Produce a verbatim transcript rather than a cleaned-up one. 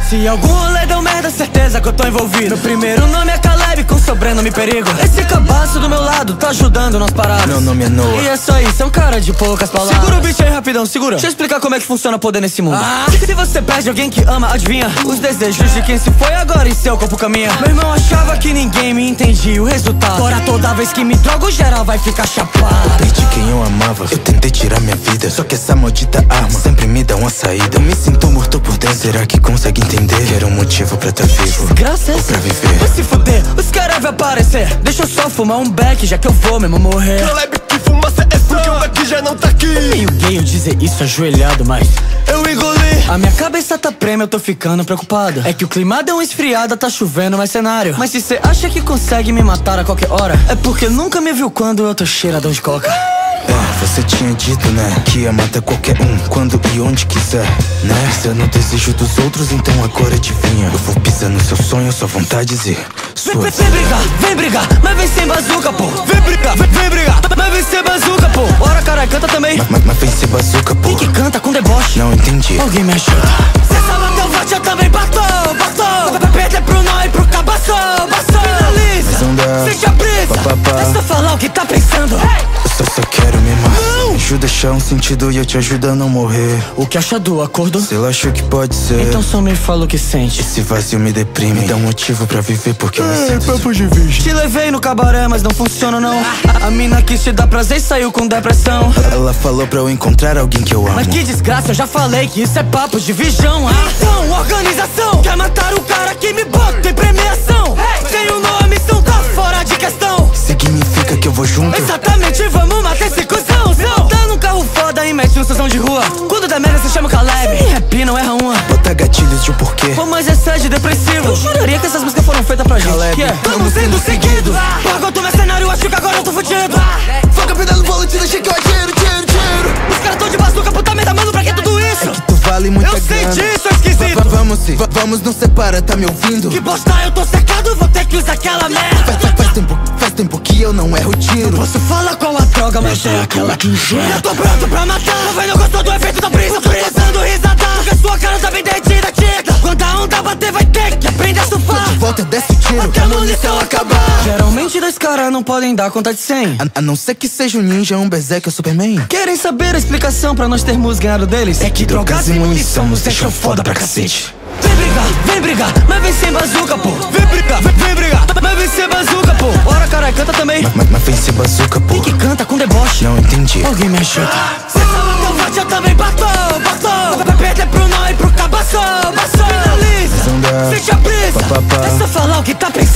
Se algum rolê deu merda, certeza que eu tô envolvido. Meu primeiro nome é Caleb, com sobrenome Perigo. Esse cabaço do meu lado tá ajudando nas paradas. Meu nome é Noah. E é só isso, é um cara de poucas palavras. Segura o beat aí rapidão, segura. Deixa eu explicar como é que funciona poder nesse mundo. ah. Se você perde alguém que ama, adivinha os desejos de quem se foi agora e seu corpo caminha. Meu irmão achava que ninguém me entendia o resultado. Agora toda vez que me drogo, geral vai ficar chapado. Perdi quem eu amava, eu tentei tirar minha vida. Só que essa maldita arma sempre me dá uma saída. Eu me sinto morto por dentro, será que consegue entender? Que era um motivo pra tá vivo, graças ou pra viver. Vai se fuder, os caras vão aparecer. Deixa eu só fumar um beck, já que eu vou mesmo morrer. Caleb, que fumaça é porque o Beck já não tá aqui. É meio gay eu dizer isso ajoelhado, mas eu engoli. A minha cabeça tá prêmio, eu tô ficando preocupado. É que o clima deu uma esfriada, tá chovendo mais cenário. Mas se cê acha que consegue me matar a qualquer hora, é porque nunca me viu quando eu tô cheiradão de coca. É, você tinha dito, né, que ia matar qualquer um, quando e onde quiser, né? Se eu não desejo dos outros, então agora adivinha. Eu vou pisar no seu sonho, sua vontades e suas. Vem, vem brigar, vem brigar, mas vem sem bazuca, pô. Vem brigar, vem, vem brigar, mas vem sem bazuca, pô. Bora, caralho, canta também. Mas, mas, mas vem ser bazuca, pô. Quem que canta com deboche? Não entendi. Alguém me ajuda. Cê só bateu forte, eu também bato, bato. Vai perder pro nó e pro cabaço, baço. Finaliza, mas não dá. sente a brisa. Pá, pá, pá. É só falar o que tá pensando. Eu só, só quero me amar. Me ajuda a achar um sentido e eu te ajudo a não morrer. O que acha do acordo? Se eu acho que pode ser, então só me fala o que sente. esse vazio me deprime, me dá um motivo pra viver porque eu me sinto papo de virgem. Te levei no cabaré, mas não funciona não. A mina quis te dar prazer e saiu com depressão. Ela falou pra eu encontrar alguém que eu amo. Mas que desgraça, eu já falei que isso é papo de virgão. ah. Então, organização, quer matar o cara que me bota em premiação. Tem um nome, missão tá fora de questão. Significa que eu vou junto? Exatamente, vamos matar esse cuzão. Tá num carro foda e mete um sessão de rua. Quando der merda, você chama o Caleb. Rap não erra uma. Bota gatilhos de um porquê. Pô, mas é sad, depressivo. Eu juraria que essas músicas foram feitas pra gente. Caleb, yeah. Tamo sendo seguidos. Pagou tu mercenário, acho que agora eu tô fudido. Foca pedalo, bolo, te deixei que eu atiro, tiro, tiro. Os caras tão de bazuca, puta merda, mano, pra que tudo isso? É que tu vale muito Eu sei grana. disso, esquisito. Va- Vamos se, va- vamos, não separa, tá me ouvindo? Que bosta, eu tô secado, vou ter que usar aquela merda. Faz, faz, faz tempo, faz tempo que eu não erro tiro. Posso falar qual a droga, mas é aquela que ingera. Eu tô pronto pra matar. Tô vendo, gostou do efeito da brisa. Tô pensando risada, porque sua cara tá bem derretida, tita. Quando a onda bater, vai ter que aprender a surfar. Volta, desce o tiro, Até a munição acabar. Geralmente dois caras não podem dar conta de cem. A, a não ser que seja um ninja, um berserker ou Superman. Querem saber a explicação pra nós termos ganhado deles? É que drogas e munição nos deixam foda pra cacete. Vem brigar, vem brigar, mas vem sem bazuca, pô. Vem brigar, vem, vem brigar, mas vem sem bazuca, pô. Bora, caralho, canta também. Mas, mas, mas vem ser bazuca, pô. Quem que canta com deboche? Não entendi. Alguém me ajuda. Cê só bateu forte, eu também bato, bato. Vai perder pro nó e pro cabaço, baço. Finaliza, Mas não dá. sente a brisa. Pá, pá, pá. É só falar o que tá pensando.